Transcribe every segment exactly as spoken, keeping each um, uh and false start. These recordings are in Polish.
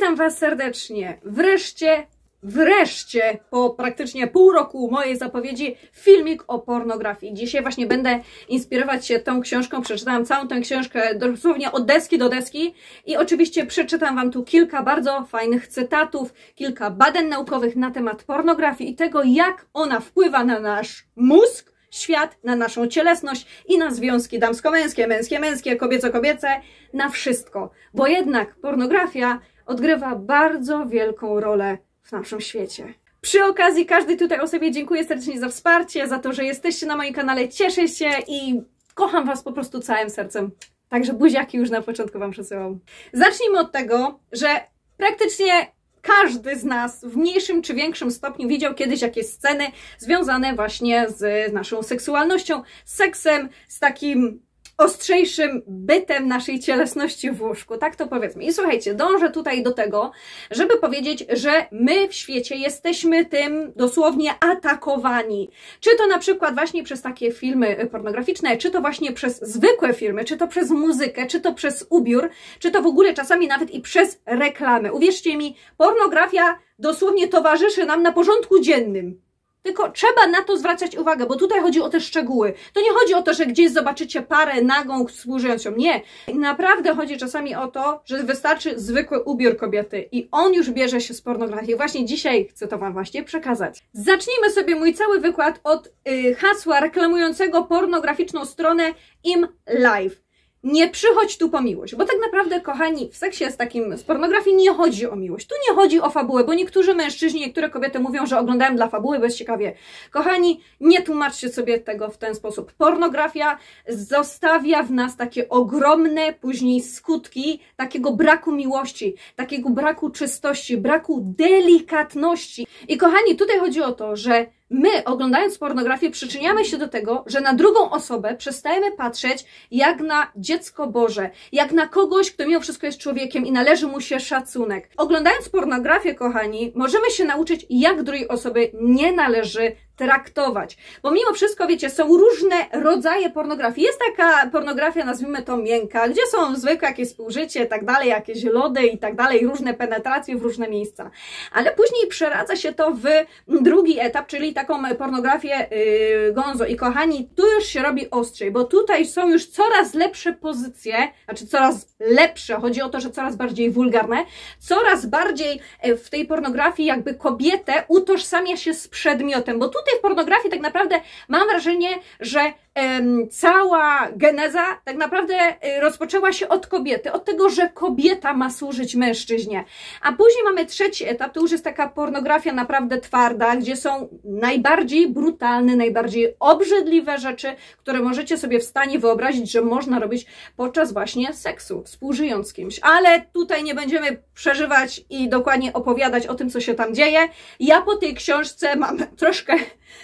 Witam Was serdecznie. Wreszcie, wreszcie, po praktycznie pół roku mojej zapowiedzi, filmik o pornografii. Dzisiaj właśnie będę inspirować się tą książką. Przeczytałam całą tę książkę dosłownie od deski do deski i oczywiście przeczytam Wam tu kilka bardzo fajnych cytatów, kilka badań naukowych na temat pornografii i tego, jak ona wpływa na nasz mózg, świat, na naszą cielesność i na związki damsko-męskie, męskie-męskie, kobieco-kobiece, na wszystko. Bo jednak pornografia odgrywa bardzo wielką rolę w naszym świecie. Przy okazji każdej tutaj osobie dziękuję serdecznie za wsparcie, za to, że jesteście na moim kanale, cieszę się i kocham Was po prostu całym sercem. Także buziaki już na początku Wam przesyłam. Zacznijmy od tego, że praktycznie każdy z nas w mniejszym czy większym stopniu widział kiedyś jakieś sceny związane właśnie z naszą seksualnością, z seksem, z takim ostrzejszym bytem naszej cielesności w łóżku, tak to powiedzmy. I słuchajcie, dążę tutaj do tego, żeby powiedzieć, że my w świecie jesteśmy tym dosłownie atakowani. Czy to na przykład właśnie przez takie filmy pornograficzne, czy to właśnie przez zwykłe filmy, czy to przez muzykę, czy to przez ubiór, czy to w ogóle czasami nawet i przez reklamy. Uwierzcie mi, pornografia dosłownie towarzyszy nam na porządku dziennym. Tylko trzeba na to zwracać uwagę, bo tutaj chodzi o te szczegóły. To nie chodzi o to, że gdzieś zobaczycie parę nagą współżyjącą. Nie. Naprawdę chodzi czasami o to, że wystarczy zwykły ubiór kobiety i on już bierze się z pornografii. Właśnie dzisiaj chcę to Wam właśnie przekazać. Zacznijmy sobie mój cały wykład od yy, hasła reklamującego pornograficzną stronę Im Live. Nie przychodź tu po miłość, bo tak naprawdę, kochani, w seksie z takim, z pornografii nie chodzi o miłość. Tu nie chodzi o fabułę, bo niektórzy mężczyźni, niektóre kobiety mówią, że oglądają dla fabuły bezciekawie. Kochani, nie tłumaczcie sobie tego w ten sposób. Pornografia zostawia w nas takie ogromne później skutki takiego braku miłości, takiego braku czystości, braku delikatności. I kochani, tutaj chodzi o to, że my, oglądając pornografię, przyczyniamy się do tego, że na drugą osobę przestajemy patrzeć jak na dziecko Boże, jak na kogoś, kto mimo wszystko jest człowiekiem i należy mu się szacunek. Oglądając pornografię, kochani, możemy się nauczyć, jak drugiej osoby nie należy traktować. Bo mimo wszystko, wiecie, są różne rodzaje pornografii. Jest taka pornografia, nazwijmy to miękka, gdzie są zwykłe jakieś współżycie, tak dalej, jakieś lody i tak dalej, różne penetracje w różne miejsca. Ale później przeradza się to w drugi etap, czyli taką pornografię yy, gonzo. I kochani, tu już się robi ostrzej, bo tutaj są już coraz lepsze pozycje, znaczy coraz lepsze, chodzi o to, że coraz bardziej wulgarne, coraz bardziej w tej pornografii jakby kobietę utożsamia się z przedmiotem, bo tutaj w pornografii tak naprawdę mam wrażenie, że em, cała geneza tak naprawdę e, rozpoczęła się od kobiety, od tego, że kobieta ma służyć mężczyźnie. A później mamy trzeci etap, to już jest taka pornografia naprawdę twarda, gdzie są najbardziej brutalne, najbardziej obrzydliwe rzeczy, które możecie sobie w stanie wyobrazić, że można robić podczas właśnie seksu, współżyjąc z kimś. Ale tutaj nie będziemy przeżywać i dokładnie opowiadać o tym, co się tam dzieje. Ja po tej książce mam troszkę...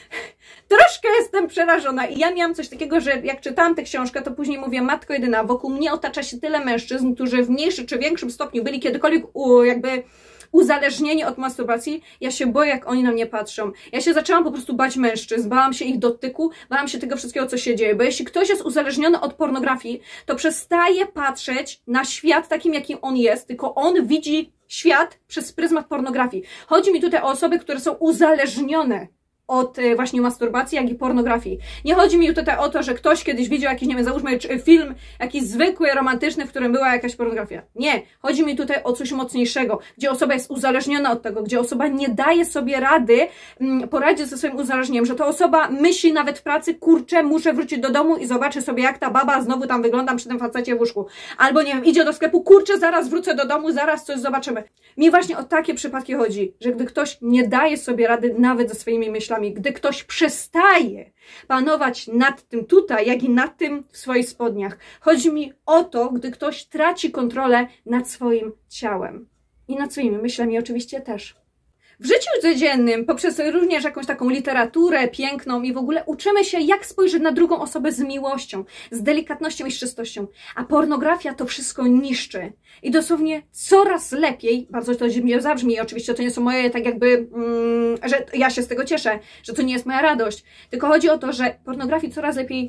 Troszkę jestem przerażona i ja miałam coś takiego, że jak czytałam tę książkę, to później mówię, matko jedyna, wokół mnie otacza się tyle mężczyzn, którzy w mniejszym czy większym stopniu byli kiedykolwiek u, jakby uzależnieni od masturbacji. Ja się boję, jak oni na mnie patrzą. Ja się zaczęłam po prostu bać mężczyzn, bałam się ich dotyku, bałam się tego wszystkiego, co się dzieje, bo jeśli ktoś jest uzależniony od pornografii, to przestaje patrzeć na świat takim, jakim on jest, tylko on widzi świat przez pryzmat pornografii. Chodzi mi tutaj o osoby, które są uzależnione od właśnie masturbacji, jak i pornografii. Nie chodzi mi tutaj o to, że ktoś kiedyś widział jakiś, nie wiem, załóżmy film jakiś zwykły, romantyczny, w którym była jakaś pornografia. Nie. Chodzi mi tutaj o coś mocniejszego, gdzie osoba jest uzależniona od tego, gdzie osoba nie daje sobie rady mm, poradzić ze swoim uzależnieniem, że ta osoba myśli nawet w pracy, kurczę, muszę wrócić do domu i zobaczę sobie, jak ta baba znowu tam wygląda przy tym facecie w łóżku. Albo, nie wiem, idzie do sklepu, kurczę, zaraz wrócę do domu, zaraz coś zobaczymy. Mi właśnie o takie przypadki chodzi, że gdy ktoś nie daje sobie rady nawet ze swoimi myślami, gdy ktoś przestaje panować nad tym tutaj, jak i nad tym w swoich spodniach. Chodzi mi o to, gdy ktoś traci kontrolę nad swoim ciałem i nad swoimi myślami oczywiście też. W życiu codziennym, poprzez również jakąś taką literaturę piękną i w ogóle uczymy się, jak spojrzeć na drugą osobę z miłością, z delikatnością i z czystością. A pornografia to wszystko niszczy. I dosłownie coraz lepiej, bardzo to mnie zabrzmi, oczywiście to nie są moje, tak jakby, mm, że ja się z tego cieszę, że to nie jest moja radość. Tylko chodzi o to, że pornografii coraz lepiej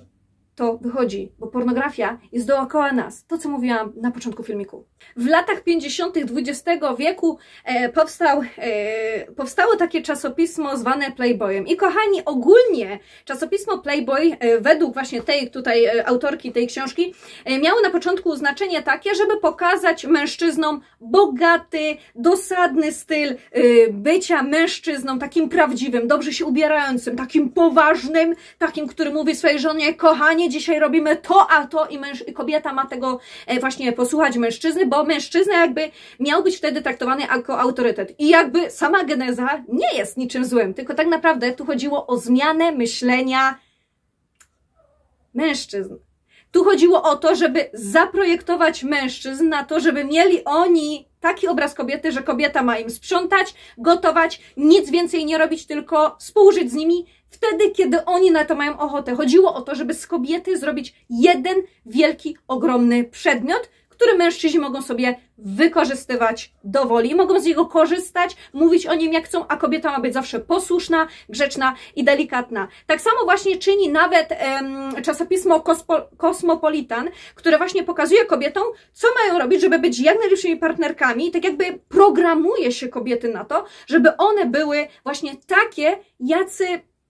to wychodzi, bo pornografia jest dookoła nas. To, co mówiłam na początku filmiku. W latach pięćdziesiątych dwudziestego wieku e, powstał, e, powstało takie czasopismo zwane Playboyem. I kochani, ogólnie czasopismo Playboy, e, według właśnie tej tutaj e, autorki tej książki, e, miało na początku znaczenie takie, żeby pokazać mężczyznom bogaty, dosadny styl e, bycia mężczyzną, takim prawdziwym, dobrze się ubierającym, takim poważnym, takim, który mówi swojej żonie: kochanie, dzisiaj robimy to, a to, i, męż, i kobieta ma tego e, właśnie posłuchać mężczyzny, bo mężczyzna jakby miał być wtedy traktowany jako autorytet. I jakby sama geneza nie jest niczym złym, tylko tak naprawdę tu chodziło o zmianę myślenia mężczyzn. Tu chodziło o to, żeby zaprojektować mężczyzn na to, żeby mieli oni taki obraz kobiety, że kobieta ma im sprzątać, gotować, nic więcej nie robić, tylko współżyć z nimi wtedy, kiedy oni na to mają ochotę. Chodziło o to, żeby z kobiety zrobić jeden wielki, ogromny przedmiot, który mężczyźni mogą sobie wykorzystywać do woli. Mogą z niego korzystać, mówić o nim jak chcą, a kobieta ma być zawsze posłuszna, grzeczna i delikatna. Tak samo właśnie czyni nawet em, czasopismo Kospo, Cosmopolitan, które właśnie pokazuje kobietom, co mają robić, żeby być jak najlepszymi partnerkami, i tak jakby programuje się kobiety na to, żeby one były właśnie takie, jacy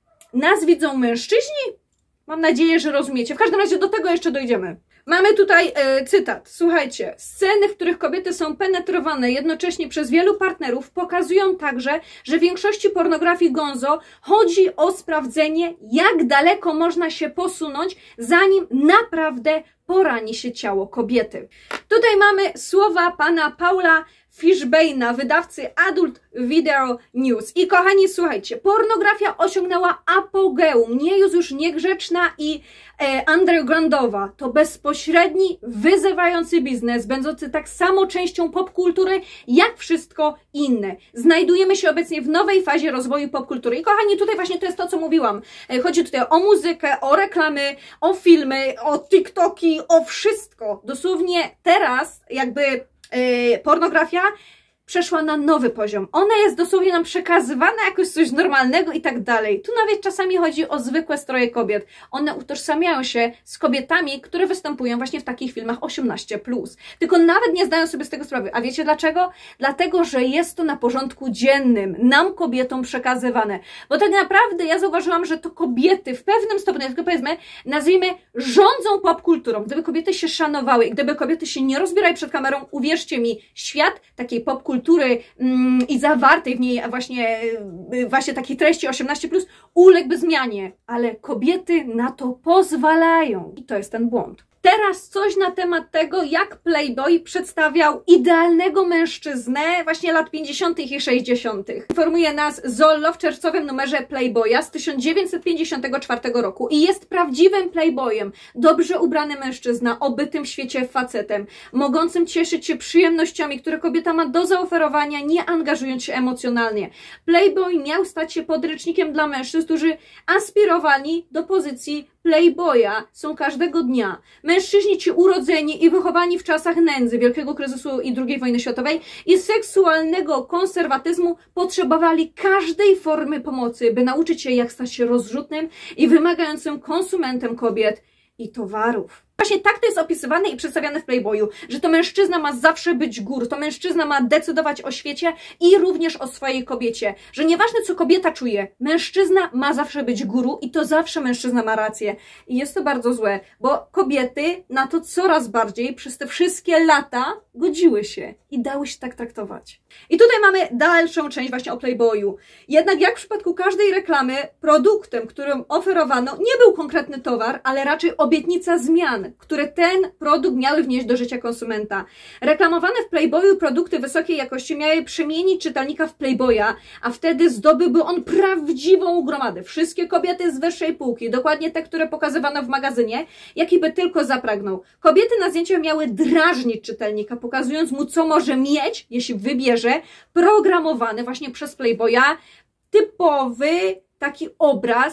nas widzą mężczyźni. Mam nadzieję, że rozumiecie. W każdym razie do tego jeszcze dojdziemy. Mamy tutaj e, cytat. Słuchajcie. Sceny, w których kobiety są penetrowane jednocześnie przez wielu partnerów, pokazują także, że w większości pornografii gonzo chodzi o sprawdzenie, jak daleko można się posunąć, zanim naprawdę porani się ciało kobiety. Tutaj mamy słowa pana Paula Fishbane'a, wydawcy Adult Video News. I kochani, słuchajcie, pornografia osiągnęła apogeum. Nie jest już niegrzeczna i e, undergroundowa. To bezpośredni, wyzywający biznes, będący tak samo częścią popkultury, jak wszystko inne. Znajdujemy się obecnie w nowej fazie rozwoju popkultury. I kochani, tutaj właśnie to jest to, co mówiłam. E, chodzi tutaj o muzykę, o reklamy, o filmy, o TikToki, o wszystko. Dosłownie teraz jakby Yy, pornografia przeszła na nowy poziom. Ona jest dosłownie nam przekazywana jakoś coś normalnego i tak dalej. Tu nawet czasami chodzi o zwykłe stroje kobiet. One utożsamiają się z kobietami, które występują właśnie w takich filmach osiemnaście plus. Tylko nawet nie zdają sobie z tego sprawy. A wiecie dlaczego? Dlatego, że jest to na porządku dziennym. Nam, kobietom, przekazywane. Bo tak naprawdę ja zauważyłam, że to kobiety w pewnym stopniu, tylko powiedzmy, nazwijmy, rządzą popkulturą. Gdyby kobiety się szanowały i gdyby kobiety się nie rozbierały przed kamerą, uwierzcie mi, świat takiej popkultury mm, i zawartej w niej właśnie, właśnie takiej treści osiemnaście plus uległby zmianie, ale kobiety na to pozwalają i to jest ten błąd. Teraz coś na temat tego, jak Playboy przedstawiał idealnego mężczyznę właśnie lat pięćdziesiątych i sześćdziesiątych. Informuje nas Zollo w czerwcowym numerze Playboya z tysiąc dziewięćset pięćdziesiątego czwartego roku i jest prawdziwym Playboyem. Dobrze ubrany mężczyzna, obytym w świecie facetem, mogącym cieszyć się przyjemnościami, które kobieta ma do zaoferowania, nie angażując się emocjonalnie. Playboy miał stać się podręcznikiem dla mężczyzn, którzy aspirowali do pozycji Playboya, są każdego dnia. Mężczyźni ci urodzeni i wychowani w czasach nędzy, wielkiego kryzysu i drugiej wojny światowej i seksualnego konserwatyzmu potrzebowali każdej formy pomocy, by nauczyć się, jak stać się rozrzutnym i wymagającym konsumentem kobiet i towarów. Właśnie tak to jest opisywane i przedstawiane w Playboyu, że to mężczyzna ma zawsze być gór, to mężczyzna ma decydować o świecie i również o swojej kobiecie, że nieważne co kobieta czuje, mężczyzna ma zawsze być guru i to zawsze mężczyzna ma rację. I jest to bardzo złe, bo kobiety na to coraz bardziej przez te wszystkie lata godziły się i dały się tak traktować. I tutaj mamy dalszą część właśnie o Playboyu. Jednak jak w przypadku każdej reklamy, produktem, którym oferowano, nie był konkretny towar, ale raczej obietnica zmian, które ten produkt miały wnieść do życia konsumenta. Reklamowane w Playboyu produkty wysokiej jakości miały przemienić czytelnika w Playboya, a wtedy zdobyłby on prawdziwą gromadę. Wszystkie kobiety z wyższej półki, dokładnie te, które pokazywano w magazynie, jaki by tylko zapragnął. Kobiety na zdjęciach miały drażnić czytelnika, pokazując mu, co może mieć, jeśli wybierze, programowany właśnie przez Playboya typowy taki obraz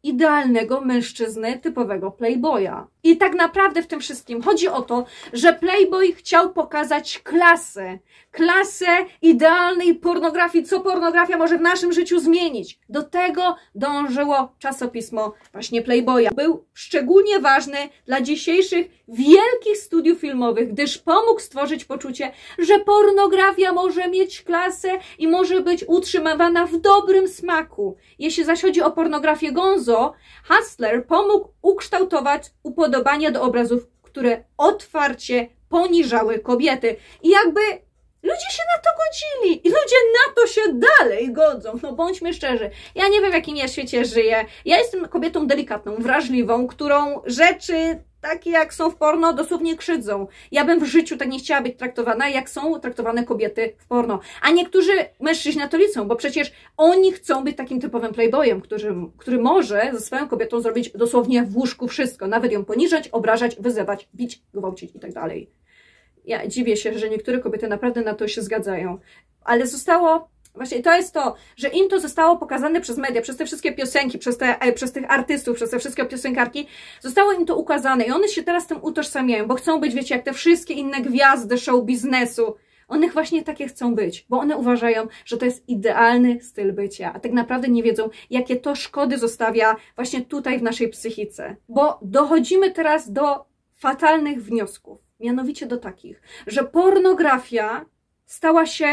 idealnego mężczyzny, typowego playboya. I tak naprawdę w tym wszystkim chodzi o to, że playboy chciał pokazać klasę. Klasę idealnej pornografii, co pornografia może w naszym życiu zmienić. Do tego dążyło czasopismo właśnie Playboya. Był szczególnie ważny dla dzisiejszych wielkich studiów filmowych, gdyż pomógł stworzyć poczucie, że pornografia może mieć klasę i może być utrzymywana w dobrym smaku. Jeśli zaś chodzi o pornografię gonzo, Hustler pomógł ukształtować upodobania do obrazów, które otwarcie poniżały kobiety. I jakby ludzie się na to godzili i ludzie na to się dalej godzą. No bądźmy szczerzy. Ja nie wiem, w jakim ja świecie żyję. Ja jestem kobietą delikatną, wrażliwą, którą rzeczy takie jak są w porno dosłownie krzydzą. Ja bym w życiu tak nie chciała być traktowana, jak są traktowane kobiety w porno. A niektórzy mężczyźni na to liczą, bo przecież oni chcą być takim typowym playboyem, który, który może ze swoją kobietą zrobić dosłownie w łóżku wszystko. Nawet ją poniżać, obrażać, wyzywać, bić, gwałcić i tak dalej. Ja dziwię się, że niektóre kobiety naprawdę na to się zgadzają. Ale zostało... Właśnie to jest to, że im to zostało pokazane przez media, przez te wszystkie piosenki, przez, te, przez tych artystów, przez te wszystkie piosenkarki, zostało im to ukazane i one się teraz tym utożsamiają, bo chcą być, wiecie, jak te wszystkie inne gwiazdy show biznesu. One właśnie takie chcą być, bo one uważają, że to jest idealny styl bycia, a tak naprawdę nie wiedzą, jakie to szkody zostawia właśnie tutaj w naszej psychice. Bo dochodzimy teraz do fatalnych wniosków, mianowicie do takich, że pornografia stała się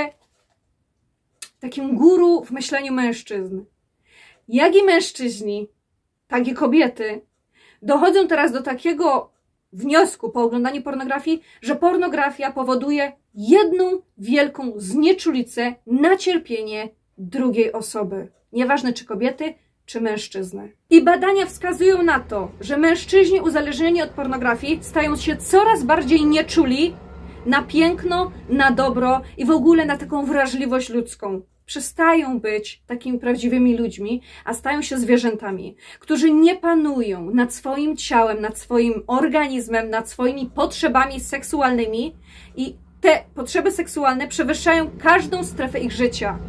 takim guru w myśleniu mężczyzn. Jak i mężczyźni, tak i kobiety dochodzą teraz do takiego wniosku po oglądaniu pornografii, że pornografia powoduje jedną wielką znieczulicę na cierpienie drugiej osoby. Nieważne czy kobiety, czy mężczyzny. I badania wskazują na to, że mężczyźni uzależnieni od pornografii stają się coraz bardziej nieczuli na piękno, na dobro i w ogóle na taką wrażliwość ludzką. Przestają być takimi prawdziwymi ludźmi, a stają się zwierzętami, którzy nie panują nad swoim ciałem, nad swoim organizmem, nad swoimi potrzebami seksualnymi i te potrzeby seksualne przewyższają każdą strefę ich życia.